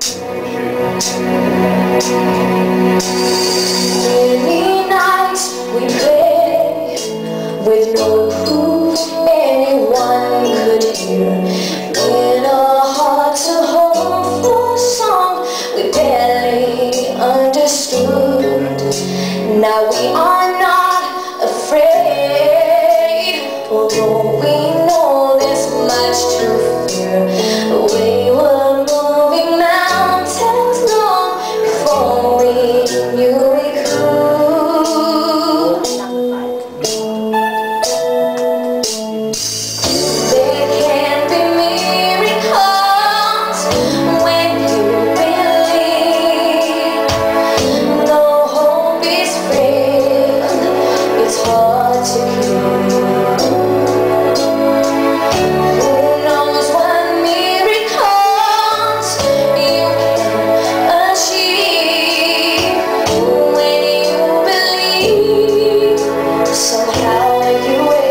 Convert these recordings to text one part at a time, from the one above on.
Many nights we played with no proof anyone could hear. In a hard-to-hold song we barely understood. Now we are not afraid, although we know there's much to fear. We were moving mountains long before we knew we could. There can be miracles when you believe. Though hope is frail, it's hard to keep. Who knows what miracles you can achieve when you believe. Somehow you will.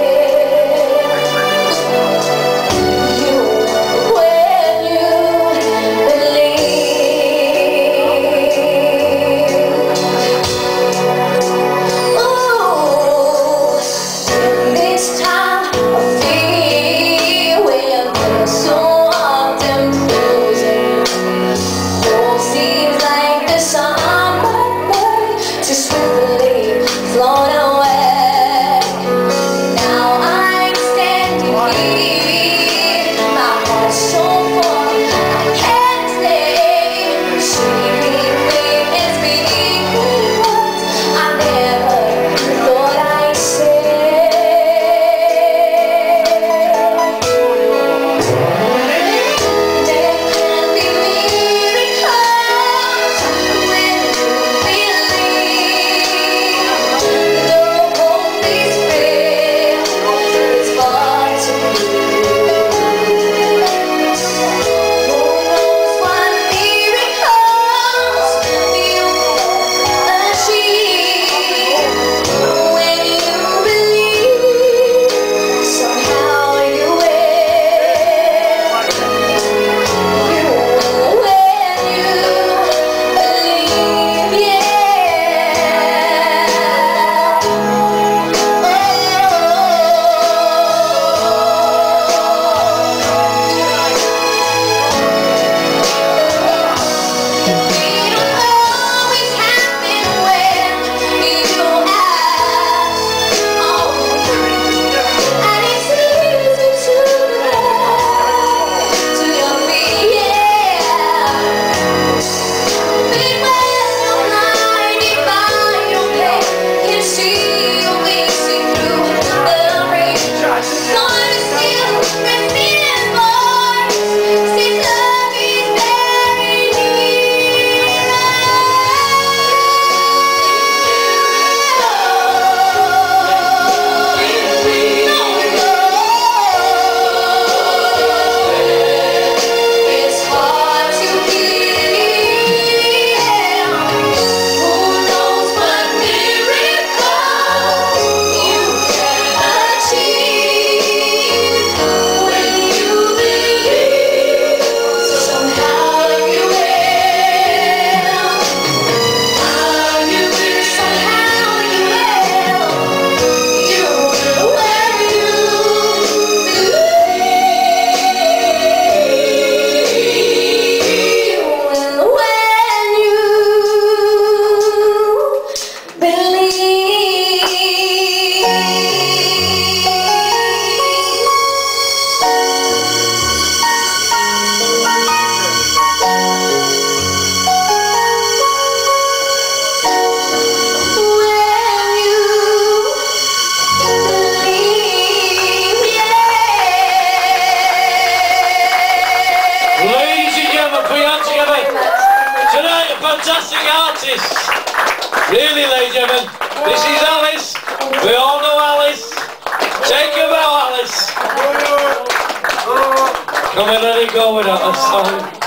Fantastic artist. Really, ladies and gentlemen, this is Alice. We all know Alice. Take her out, Alice. Come and let it go without a song.